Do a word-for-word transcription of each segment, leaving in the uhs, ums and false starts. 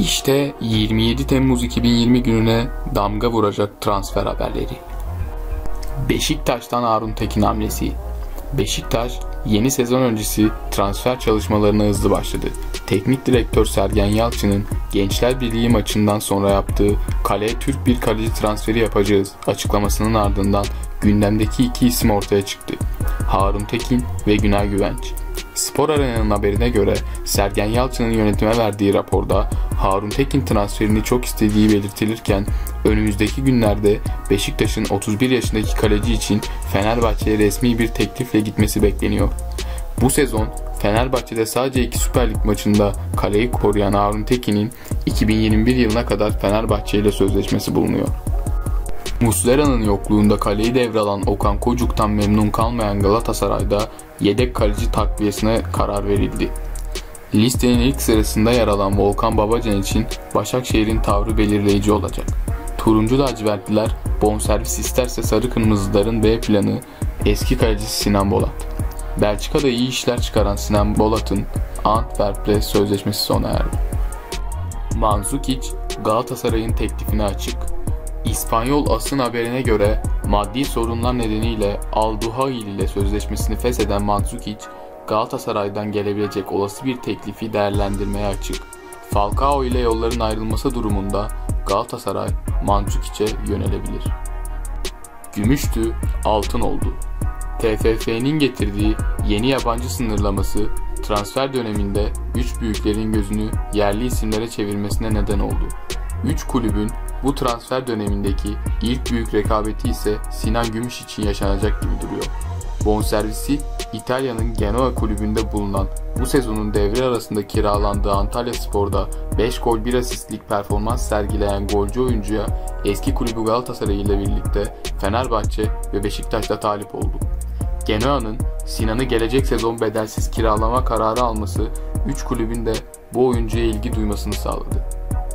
İşte yirmi yedi Temmuz iki bin yirmi gününe damga vuracak transfer haberleri. Beşiktaş'tan Harun Tekin hamlesi. Beşiktaş yeni sezon öncesi transfer çalışmalarına hızlı başladı. Teknik direktör Sergen Yalçın'ın Gençler Birliği maçından sonra yaptığı kaleye Türk bir kaleci transferi yapacağız açıklamasının ardından gündemdeki iki isim ortaya çıktı. Harun Tekin ve Günay Güvenç. Spor Arena'nın haberine göre Sergen Yalçın'ın yönetime verdiği raporda Harun Tekin transferini çok istediği belirtilirken önümüzdeki günlerde Beşiktaş'ın otuz bir yaşındaki kaleci için Fenerbahçe'ye resmi bir teklifle gitmesi bekleniyor. Bu sezon Fenerbahçe'de sadece iki Süper Lig maçında kaleyi koruyan Harun Tekin'in iki bin yirmi bir yılına kadar Fenerbahçe ile sözleşmesi bulunuyor. Muslera'nın yokluğunda kaleyi devralan Okan Kocuk'tan memnun kalmayan Galatasaray'da yedek kaleci takviyesine karar verildi. Listenin ilk sırasında yer alan Volkan Babacan için Başakşehir'in tavrı belirleyici olacak. Turuncu lacivertliler bonservis isterse sarı kırmızıların B planı eski kalecisi Sinan Bolat. Belçika'da iyi işler çıkaran Sinan Bolat'ın Antwerp'le sözleşmesi sona erdi. Mandzukic Galatasaray'ın teklifine açık. İspanyol As'ın haberine göre maddi sorunlar nedeniyle Al-Duhail ile sözleşmesini fesheden Mandzukic, Galatasaray'dan gelebilecek olası bir teklifi değerlendirmeye açık. Falcao ile yolların ayrılması durumunda Galatasaray Mandzukic'e yönelebilir. Gümüştü, altın oldu. T F F'nin getirdiği yeni yabancı sınırlaması transfer döneminde üç büyüklerin gözünü yerli isimlere çevirmesine neden oldu. üç kulübün bu transfer dönemindeki ilk büyük rekabeti ise Sinan Gümüş için yaşanacak gibi duruyor. Bonservisi İtalya'nın Genoa kulübünde bulunan bu sezonun devre arasında kiralandığı Antalyaspor'da beş gol bir asistlik performans sergileyen golcü oyuncuya eski kulübü Galatasaray ile birlikte Fenerbahçe ve Beşiktaş'ta talip oldu. Genoa'nın Sinan'ı gelecek sezon bedelsiz kiralama kararı alması üç kulübün de bu oyuncuya ilgi duymasını sağladı.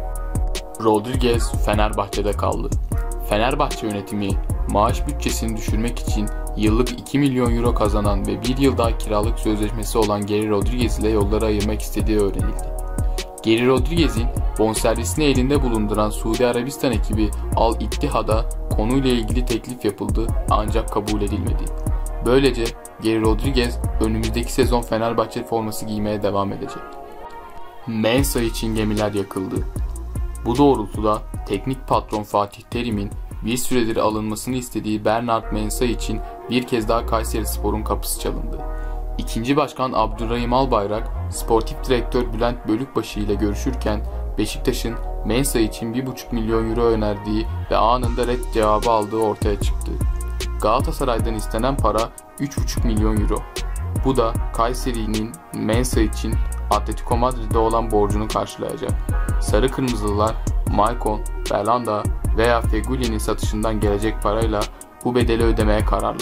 Rodriguez Fenerbahçe'de kaldı. Fenerbahçe yönetimi maaş bütçesini düşürmek için yıllık iki milyon euro kazanan ve bir yıl daha kiralık sözleşmesi olan Geri Rodriguez ile yolları ayırmak istediği öğrenildi. Geri Rodriguez'in bonservisini elinde bulunduran Suudi Arabistan ekibi Al Ittihad'a konuyla ilgili teklif yapıldı ancak kabul edilmedi. Böylece Geri Rodriguez önümüzdeki sezon Fenerbahçe forması giymeye devam edecek. Mensah için gemiler yakıldı. Bu doğrultuda teknik patron Fatih Terim'in bir süredir alınmasını istediği Bernard Mensah için bir kez daha Kayserispor'un kapısı çalındı. İkinci Başkan Abdurrahim Albayrak, Sportif Direktör Bülent Bölükbaşı ile görüşürken Beşiktaş'ın Mensah için bir buçuk milyon euro önerdiği ve anında red cevabı aldığı ortaya çıktı. Galatasaray'dan istenen para üç buçuk milyon euro. Bu da Kayseri'nin Mensah için Atletico Madrid'de olan borcunu karşılayacak. Sarı Kırmızılılar Maicon, Belhanda veya Feghoulli'nin satışından gelecek parayla bu bedeli ödemeye kararlı.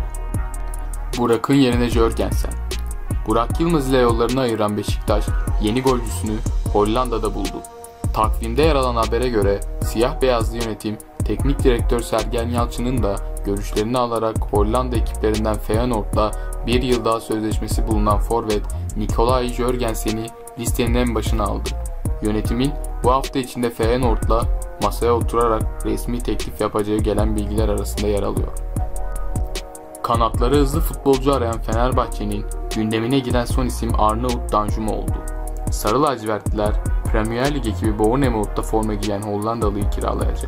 Burak'ın yerine Jörgensen. Burak Yılmaz ile yollarını ayıran Beşiktaş yeni golcüsünü Hollanda'da buldu. Takvimde yer alan habere göre siyah beyazlı yönetim teknik direktör Sergen Yalçın'ın da görüşlerini alarak Hollanda ekiplerinden Feyenoord'la bir yıl daha sözleşmesi bulunan forvet Nicolai Jörgensen'i listenin en başına aldı. Yönetimin bu hafta içinde Feyenoord'la masaya oturarak resmi teklif yapacağı gelen bilgiler arasında yer alıyor. Kanatları hızlı futbolcu arayan Fenerbahçe'nin gündemine giden son isim Arnaut Danjuma oldu. Sarı lacivertliler Premier Lig ekibi Bournemouth'ta forma giyen Hollandalı'yı kiralayacak.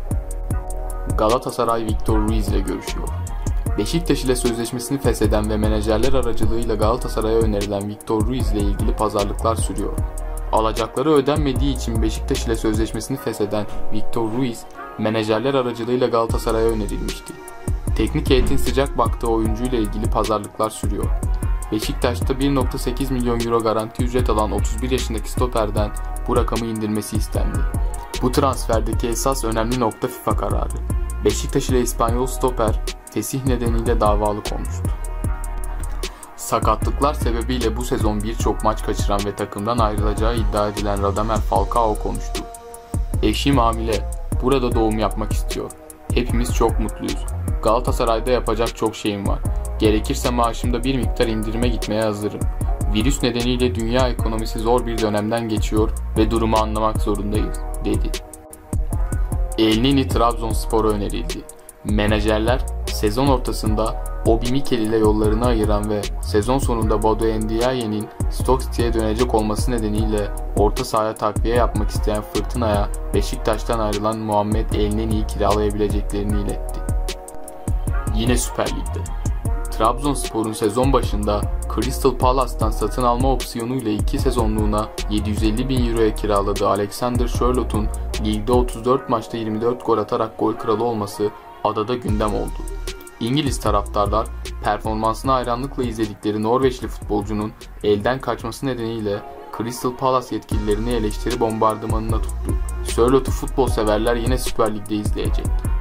Galatasaray Victor Ruiz ile görüşüyor. Beşiktaş ile sözleşmesini fesheden ve menajerler aracılığıyla Galatasaray'a önerilen Victor Ruiz ile ilgili pazarlıklar sürüyor. Alacakları ödenmediği için Beşiktaş ile sözleşmesini fesheden Victor Ruiz, menajerler aracılığıyla Galatasaray'a önerilmişti. Teknik heyetin sıcak baktığı oyuncuyla ilgili pazarlıklar sürüyor. Beşiktaş'ta bir nokta sekiz milyon euro garanti ücret alan otuz bir yaşındaki stoperden bu rakamı indirmesi istendi. Bu transferdeki esas önemli nokta FIFA kararı. Beşiktaş ile İspanyol stoper fesih nedeniyle davalık olmuştu. Sakatlıklar sebebiyle bu sezon birçok maç kaçıran ve takımdan ayrılacağı iddia edilen Radamel Falcao konuştu. Eşim hamile, burada doğum yapmak istiyor. Hepimiz çok mutluyuz. Galatasaray'da yapacak çok şeyim var. Gerekirse maaşımda bir miktar indirime gitmeye hazırım. Virüs nedeniyle dünya ekonomisi zor bir dönemden geçiyor ve durumu anlamak zorundayız, dedi. El Neni Trabzonspor'a önerildi. Menajerler sezon ortasında Obi Mikel ile yollarını ayıran ve sezon sonunda Bodo Ndiaye'nin Stoke City'ye dönecek olması nedeniyle orta sahaya takviye yapmak isteyen Fırtına'ya Beşiktaş'tan ayrılan Muhammed El Neni'yi kiralayabileceklerini iletti. Yine Süper Lig'de. Trabzonspor'un sezon başında Crystal Palace'tan satın alma opsiyonuyla iki sezonluğuna yedi yüz elli bin euroya kiraladığı Alexander Sørloth'un ligde otuz dört maçta yirmi dört gol atarak gol kralı olması adada gündem oldu. İngiliz taraftarlar performansına hayranlıkla izledikleri Norveçli futbolcunun elden kaçması nedeniyle Crystal Palace yetkililerini eleştiri bombardımanına tuttu. Sørloth'u futbol severler yine Süper Lig'de izleyecek.